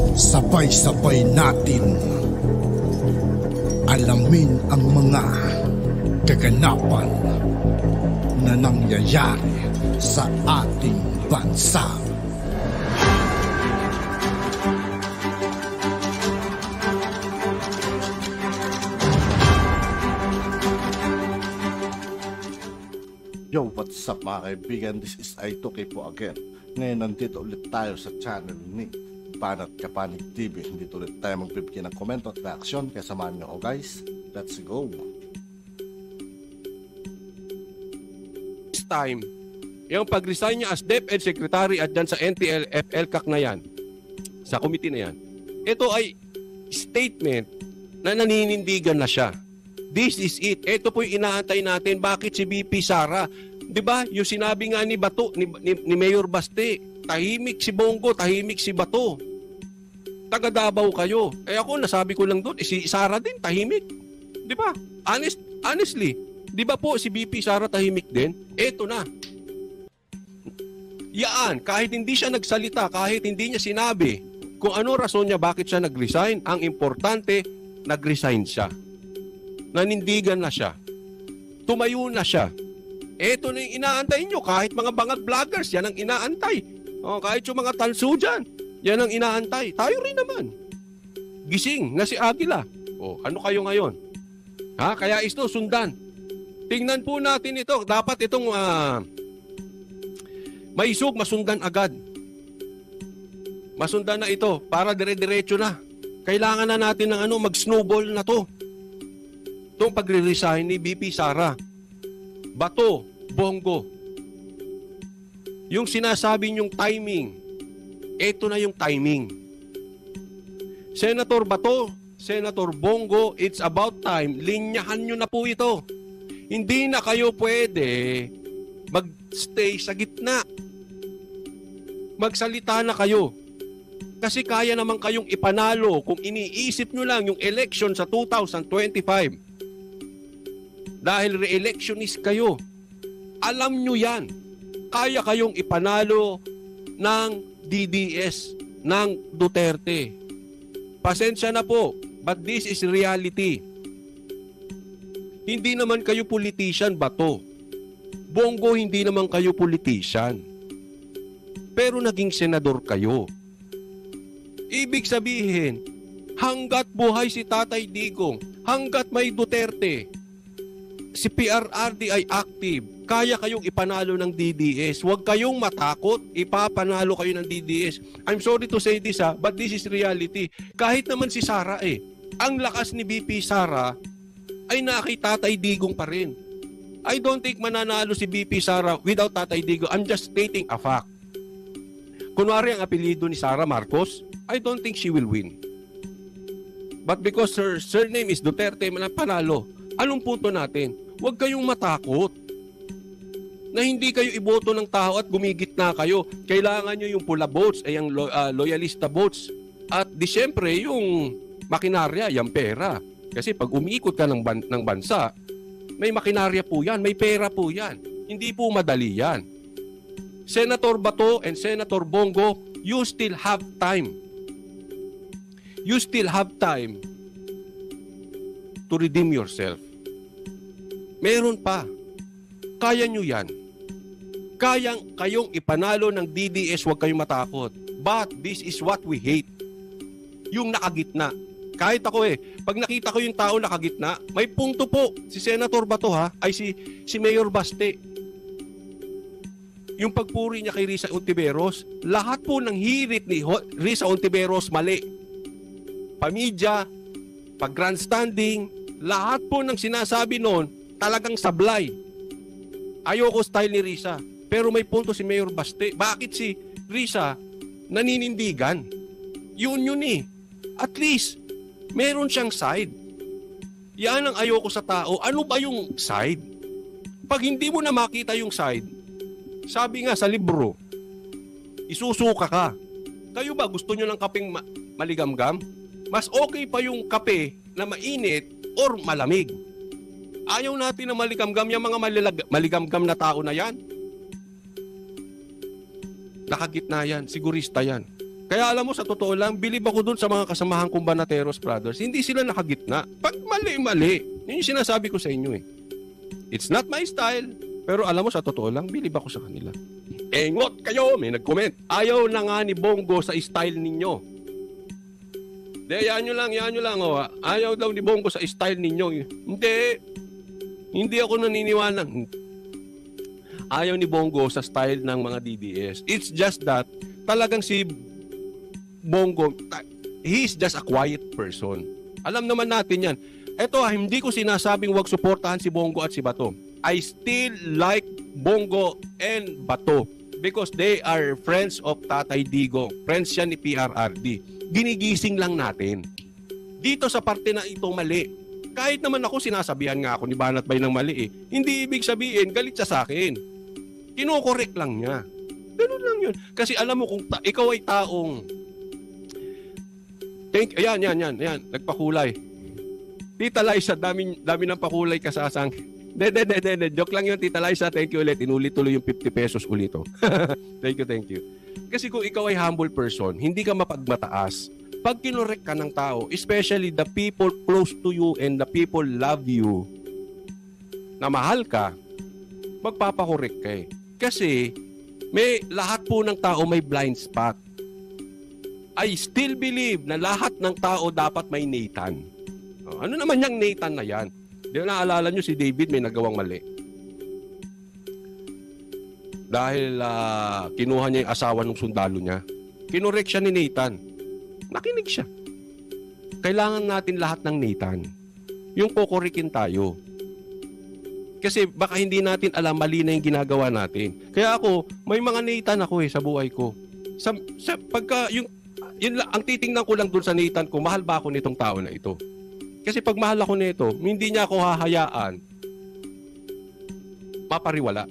Sabay-sabay natin alamin ang mga kaganapan na nangyayari sa ating bansa. Yo, what's up mga kaibigan? This is I2K po again. Ngayon nandito ulit tayo sa channel ni Banat Kapanig TV. Dito ulit tayo magbibigyan ng komento at reaction. Kaya samahan nyo ako guys. Let's go! This time, yung pag-resign niya as DepEd Secretary at dyan sa NTL-FL-CAC na yan, sa committee na yan, ito ay statement na naninindigan na siya. This is it. Ito po yung inaantay natin. Bakit si BP Sara? Diba? Yung sinabi nga ni Bato, ni Mayor Baste, tahimik si Bongo, tahimik si Bato. Taga Davao kayo. Eh ako, nasabi ko lang doon, si Sara din, tahimik. Diba? Honestly, diba po si BP Sara tahimik din? Ito na. Yaan, kahit hindi siya nagsalita, kahit hindi niya sinabi kung ano rason niya bakit siya nag-resign, ang importante, nag-resign siya. Nanindigan na siya. Tumayo na siya. Ito na yung inaantay nyo. Kahit mga bangag vloggers, yan ang inaantay. O, kahit yung mga talso dyan, yan ang inaantay. Tayo rin naman. Gising na si Aguila. O, ano kayo ngayon? Ha? Kaya ito, sundan. Tingnan po natin ito. Dapat itong maisog, masundan agad. Masundan na ito para dire-diretso na. Kailangan na natin ng mag-snowball na to. Itong pagre-resign ni BP Sara, Bato, Bongo. Yung sinasabi niyong timing, eto na yung timing. Senator Bato, Senator Bongo, it's about time. Linyahan nyo na po ito. Hindi na kayo pwede mag-stay sa gitna. Magsalita na kayo. Kasi kaya naman kayong ipanalo kung iniisip nyo lang yung election sa 2025. Dahil re-electionist kayo. Alam nyo yan. Kaya kayong ipanalo ng DDS, ng Duterte. Pasensya na po, but this is reality. Hindi naman kayo politician, Bato. Bongo, hindi naman kayo politician. Pero naging senador kayo. Ibig sabihin, hanggat buhay si Tatay Digong, hanggat may Duterte, si PRRD ay active, kaya kayong ipanalo ng DDS. Huwag kayong matakot, ipapanalo kayo ng DDS. I'm sorry to say this but this is reality. Kahit naman si Sara ang lakas ni BP Sara ay nakita Tatay Digong pa rin. I don't think mananalo si BP Sara without Tatay Digong. I'm just stating a fact. Kunwari ang apelyido ni Sara Marcos, I don't think she will win. But because her surname is Duterte, panalo. Anong punto natin? Huwag kayong matakot na hindi kayo iboto ng tao at gumigit na kayo. Kailangan nyo yung pula votes, ay ang loyalista votes. At di syempre, yung makinarya, yung pera. Kasi pag umiikot ka ng bansa, may makinarya po yan, may pera po yan. Hindi po madali yan. Senator Bato and Senator Bongo, you still have time. You still have time to redeem yourself. Meron pa. Kaya nyo yan. Kayang kayong ipanalo ng DDS, huwag kayong matakot. But this is what we hate. Yung nakagitna. Kahit ako pag nakita ko yung tao nakagitna, may punto po. Si Senator Bato ay si Mayor Baste. Yung pagpuri niya kay Risa Ontiveros, lahat po ng hirit ni Risa Ontiveros mali. Pamidya, pag grandstanding, lahat po ng sinasabi noon, talagang sablay. Ayoko style ni Risa. Pero may punto si Mayor Baste. Bakit si Risa naninindigan? Yun. At least, meron siyang side. Yan ang ayoko sa tao. Ano ba yung side? Pag hindi mo na makita yung side, sabi nga sa libro, isusuka ka. Kayo ba gusto nyo ng kapeng maligamgam? Mas okay pa yung kape na mainit or malamig. Ayaw natin na maligamgam yung mga maligamgam na tao na yan. Nakagitna yan, sigurista yan. Kaya alam mo, sa totoo lang, bilib ako dun sa mga kasamahan kong Banateros Brothers. Hindi sila nakagitna. Pag mali-mali, yun yung sinasabi ko sa inyo eh. It's not my style. Pero alam mo, sa totoo lang, bilib ako sa kanila. Engot kayo, may nag-comment. Ayaw na nga ni Bongo sa style ninyo. Yan nyo lang. Oh. Ayaw daw ni Bongo sa style ninyo. Hindi ako naniniwala. Ayaw ni Bongo sa style ng mga DDS. It's just that, talagang si Bongo, he's just a quiet person. Alam naman natin yan. Eto, hindi ko sinasabing wag suportahan si Bongo at si Bato. I still like Bongo and Bato because they are friends of Tatay Digong. Friends siya ni PRRD. Ginigising lang natin. Dito sa parte na ito mali. Kahit naman ako, sinasabihan nga ako ni Banat Bay ng mali eh. Hindi ibig sabihin, galit siya sa akin. Kinokorek lang niya. Ganun lang yun. Kasi alam mo, kung ikaw ay taong Ayan. Nagpakulay. Tita Liza, dami ng pakulay kasasang. Joke lang yun, Tita Liza. Thank you ulit. Inulit tuloy yung 50 pesos ulito. Thank you. Kasi kung ikaw ay humble person, hindi ka mapagmataas. Pag kinorek ka ng tao, especially the people close to you and the people love you, na mahal ka, magpapakorek ka eh. Kasi lahat po ng tao may blind spot. I still believe na lahat ng tao dapat may Nathan. Ano naman yung Nathan na yan? Di ba naalala nyo si David may nagawang mali? Dahil kinuha niya yung asawa ng sundalo niya. Kinorek siya ni Nathan. Nakinig siya. Kailangan natin lahat ng Nathan. Yung kokorikin tayo. Kasi baka hindi natin alam mali na yung ginagawa natin. Kaya ako, may mga Nathan ako sa buhay ko. Pagka yun lang, ang titingnan ko lang dun sa Nathan ko, mahal ba ako nitong tao na ito? Kasi pag mahal ako nito, hindi niya ako hahayaan mapariwala.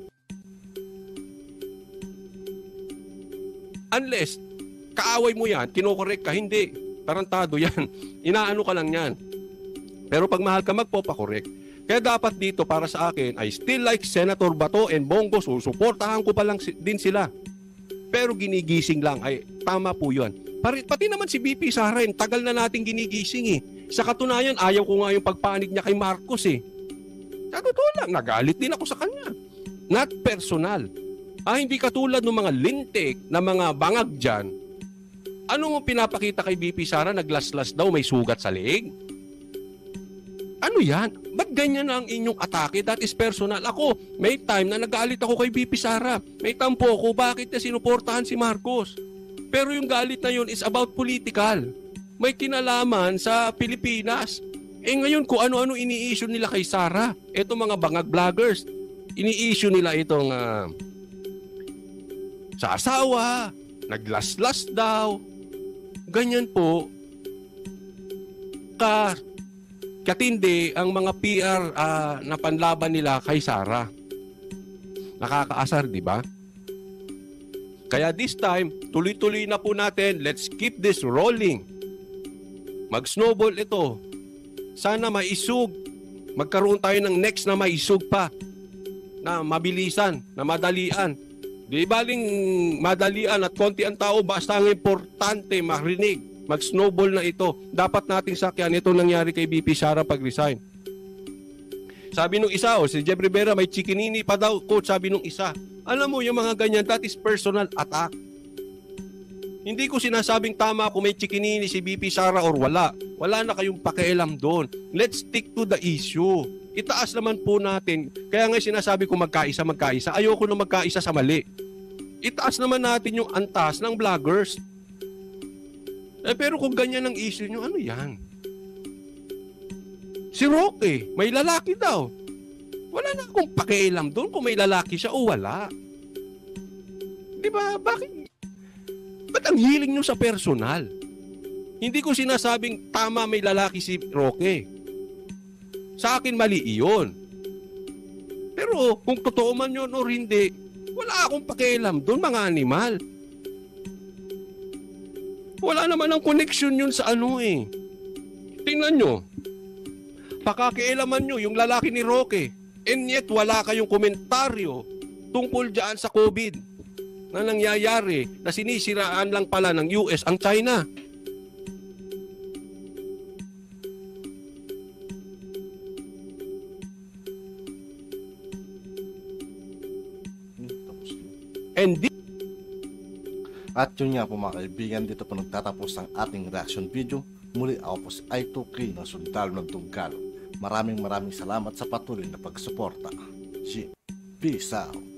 Unless, kaaway mo yan, kinokorek ka, hindi. Tarantado yan. Inaano ka lang yan. Pero pag mahal ka, magpopakorek. Kaya dapat dito para sa akin, I still like Senator Bato and Bongo, susuportahan ko pa lang din sila. Pero ginigising lang, ay tama po yun. Pati naman si BP Sara, tagal na natin ginigising eh. Sa katunayan, ayaw ko nga yung pagpanig niya kay Marcos eh. Sa totoo lang, nagalit din ako sa kanya. Not personal. Hindi katulad ng mga lintik na mga bangag dyan. Ano mo pinapakita kay BP Sara? Naglaslas daw, may sugat sa leeg? Ano yan? Ba't ganyan ang inyong atake? That is personal. Ako, may time na nagalit ako kay BP Sara. May tampo ako, bakit niya sinuportahan si Marcos? Pero yung galit na yun is about political. May kinalaman sa Pilipinas. Ngayon, kung ano-ano ini-issue nila kay Sara. Ito mga bangag vloggers. Ini-issue nila itong sa asawa, naglaslas daw. Ganyan po. Katindi ang mga PR na panlaban nila kay Sara. Nakakaasar, di ba? Kaya this time, tuloy-tuloy na po natin. Let's keep this rolling. Mag-snowball ito. Sana maisug. Magkaroon tayo ng next na maisug pa. Na mabilisan, na madalian. Di baling madalian at konti ang tao, basta ang importante marinig. Mag-snowball na ito. Dapat nating sakyan. Ito nangyari kay BP Sara pag-resign. Sabi nung isa, si Jeb Rivera may chikinini pa daw. Coach, sabi nung isa. Alam mo, yung mga ganyan, that is personal attack. Hindi ko sinasabing tama kung may chikinini si BP Sara or wala. Wala na kayong pakialam doon. Let's stick to the issue. Itaas naman po natin. Kaya nga sinasabi ko magkaisa. Ayoko na magkaisa sa mali. Itaas naman natin yung antas ng vloggers. Pero kung ganyan ang issue nyo, ano yan? Si Roque, may lalaki daw. Wala na akong pakialam doon kung may lalaki siya o wala. Diba? Ba't ang hiling nyo sa personal? Hindi ko sinasabing tama may lalaki si Roque. Sa akin mali iyon. Pero kung totoo man yun o hindi, wala akong pakialam doon, mga animal. Wala naman ang connection yun sa ano eh. Tingnan nyo. Pakakialaman nyo yung lalaki ni Roque. And yet wala kayong komentaryo tungkol dyan sa COVID. na nangyayari na sinisiraan lang pala ng US ang China. Tapos yun. And At yun nga po mga kaibigan, dito po nagtatapos ang ating reaction video. Muli ako po si I2K ng Sundalo ng Tunggalo. Maraming salamat sa patuloy na pagsuporta. Peace out.